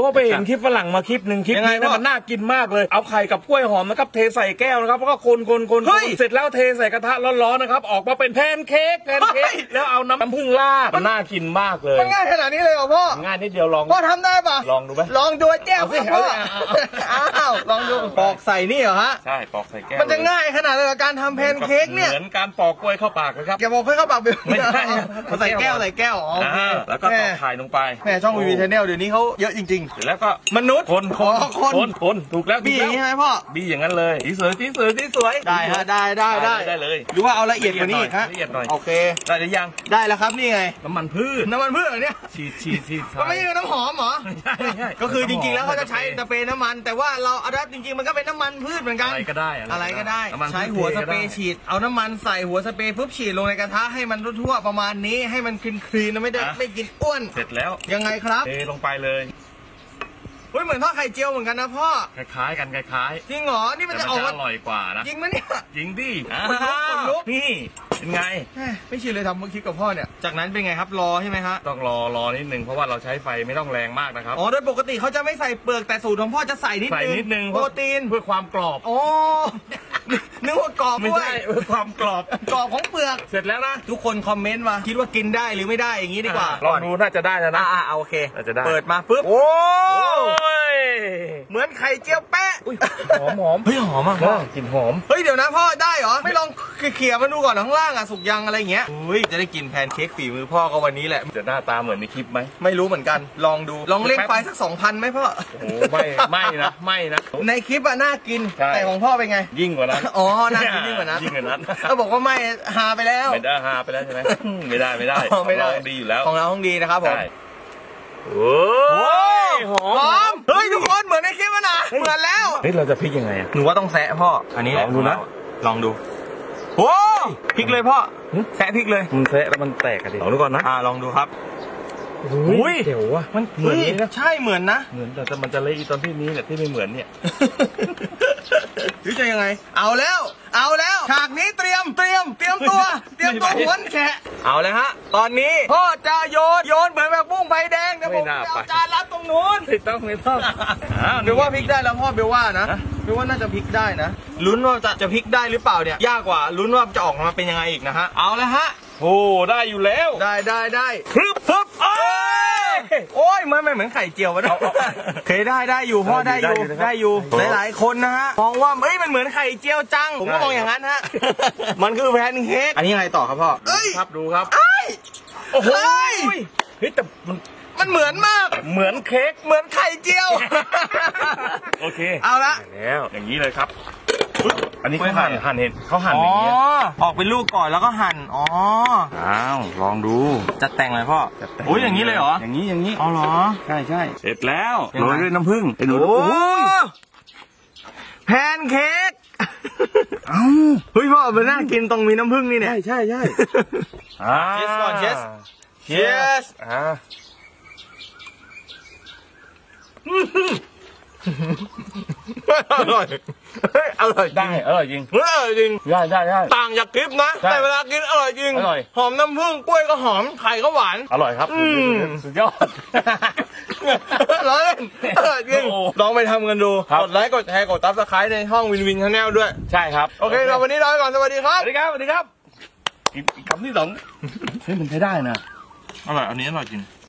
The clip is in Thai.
ว่าไปเห็นคลิปฝรั่งมาคลิปหนึ่งคลิปนี้นะมันน่ากินมากเลยเอาไข่กับกล้วยหอมนะครับเทใส่แก้วนะครับแล้วก็คนเสร็จแล้วเทใส่กระทะร้อนๆนะครับออกมาเป็นแพนเค้กแล้วเอาน้ำผึ้งราดมันน่ากินมากเลยมันง่ายขนาดนี้เลยเหรอพ่อง่ายนิดเดียวลองพ่อทำได้ปะลองดูไหมลองดูแก้วพ่ออ้าวลองดูปอกใส่นี่เหรอฮะใช่ปอกใส่แก้วมันจะง่ายขนาดเลยการทำแพนเค้กเนี่ยเหมือนการปอกกล้วยเข้าปากนะครับอย่าบอกเข้าปากเบลไม่ใช่ใส่แก้วแล้วก็ตอกไข่ลงไปแม่ช่องวีวีชาแนลเดี๋ยวนี้เขาเยอะจริงๆแล้วก็มนุษย์คนถูกแล้วบี้อย่างนี้ไหมพ่อบี้อย่างนั้นเลยที่สวยได้ฮะได้เลยหรือว่าเอาละเอียดกว่านี้อีกฮะละเอียดหน่อยโอเคได้หรือยังได้แล้วครับนี่ไงน้ำมันพืชเนี่ยฉีดก็ไม่ใช่น้ำหอมเหรอใช่ก็คือจริงๆแล้วเขาจะใช้สเปรย์น้ำมันแต่ว่าเราเอาจริงๆมันก็เป็นน้ำมันพืชเหมือนกันอะไรก็ได้ใช้หัวสเปรย์ฉีดเอาน้ำมันใส่หัวสเปรย์ปุ๊บฉีดลงในกระทะให้มันทั่วๆประมาณนี้ให้มันคลีนๆไม่ได้ไม่กินอ้วนเสร็จแล้วยังไงครับเทลงไปเลยเฮ้ยเหมือนทอดไข่เจียวเหมือนกันนะพ่อคล้ายๆจริงเหรอนี่มันจะอร่อยกว่านะจริงไหมเนี่ยจริงดิคนลุกนี่เป็นไงไม่ชินเลยทำเมื่อกี้กับพ่อเนี่ยจากนั้นเป็นไงครับรอใช่ไหมฮะต้องรอนิดนึงเพราะว่าเราใช้ไฟไม่ต้องแรงมากนะครับโดยปกติเขาจะไม่ใส่เปลือกแต่สูตรของพ่อจะใส่นิดนึงโปรตีนเพื่อความกรอบนึกว่ากรอบไม่ใช่เพื่อความกรอบของเปลือกเสร็จแล้วนะทุกคนคอมเมนต์มาคิดว่ากินได้หรือไม่ได้อย่างนี้ดีกว่าลองดูน่าจะได้นะโอเคเปิดมาปุ๊บโอ้ยเหมือนไข่เจียวแปะหอมเฮ้ยหอมอ่ะกลิ่นหอมเฮ้ยเดี๋ยวนะพ่อได้เหรอไม่ลองเขี่ยมาดูก่อนข้างล่างสุกยังอะไรเงี้ยอุ้ยจะได้กินแพนเค้กฝีมือพ่อก็วันนี้แหละจะหน้าตาเหมือนในคลิปไหมไม่รู้เหมือนกันลองดูลองเล่นไฟสัก 2,000ไหมพ่อโอ้ไม่นะในคลิปน่ากินแต่ของพ่อเป็นไงยิ่งกว่านั้นน่ากินยิ่งกว่านั้นเขาบอกว่าไม่หาไปแล้วไม่ได้หาไปแล้วใช่ไหมไม่ได้ดีอยู่แล้วของเราต้องดีนะครับผมโอ้ยหอมเฮ้ยทุกคนเหมือนในคลิปนะเหมือนแล้วเฮ้ยเราจะพลิกยังไงหนูว่าต้องแซะพ่ออันนี้ลองดูนะลองดูโอ้พลิกเลยพ่อแซะพลิกเลยมันแซะแล้วมันแตกกันดิลองดูก่อนนะลองดูครับอุ้ยเดี๋ยววะมันเหมือนนะใช่เหมือนนะเหมือนแต่มันจะเละอีตอนที่นี้เนี่ยที่ไม่เหมือนเนี่ยหรือจะยังไงเอาแล้วฉากนี้เตรียมตัวหวนแฉะเอาเลยฮะตอนนี้พ่อจะโยนเหมือนแบบบุ้งไฟแดงเดี๋ยวผมเอาจานรับตรงนู้นไม่ต้องเบลว่าพลิกได้แล้วพ่อเบลว่านะเบลว่าน่าจะพลิกได้นะลุ้นว่าจะพลิกได้หรือเปล่าเนี่ยยากกว่าลุ้นว่าจะออกมาเป็นยังไงอีกนะฮะเอาเลยฮะโอ้ได้อยู่แล้วได้ฮึบโอ้ยไม่เหมือนไข่เจียววะเนาะเคยได้อยู่พ่อได้อยู่หลายคนนะฮะมองว่ามันเหมือนไข่เจียวจังผมก็มองอย่างนั้นฮะมันคือแพนเค้กอันนี้ไงต่อครับพ่อครับดูครับโอ้โหแต่มันเหมือนมากเหมือนเค้กเหมือนไข่เจียวโอเคเอาละแล้วอย่างนี้เลยครับอันนี้เขาหั่นเห็นเขาหั่นอย่างนี้ออกเป็นลูกก่อนแล้วก็หั่นลองดูจัดแต่งเลยพ่อโอ้ยอย่างนี้เลยเหรออย่างนี้อ๋อเหรอใช่เสร็จแล้วโรยด้วยน้ำผึ้งโอ้แพนเค้กเฮ้ยพ่อมันน่ากินตรงมีน้ำผึ้งนี่เนี่ยใช่เชีสก่อนชีสอร่อยได้อร่อยจริงได้ต่างจากคลิปนะแต่เวลากินอร่อยจริงหอมน้ำผึ้งกล้วยก็หอมไข่ก็หวานอร่อยครับสุดยอดร้อยอร่อยจริงลองไปทำกันดูกดไลค์กดแชร์กดซับสไครต์ในห้องวินวินชาแนลด้วยใช่ครับโอเคเราวันนี้ลาไปก่อนสวัสดีครับอีกคำที่ 2เฮ้ยมันใช้ได้นะอร่อยอันนี้อร่อยจริง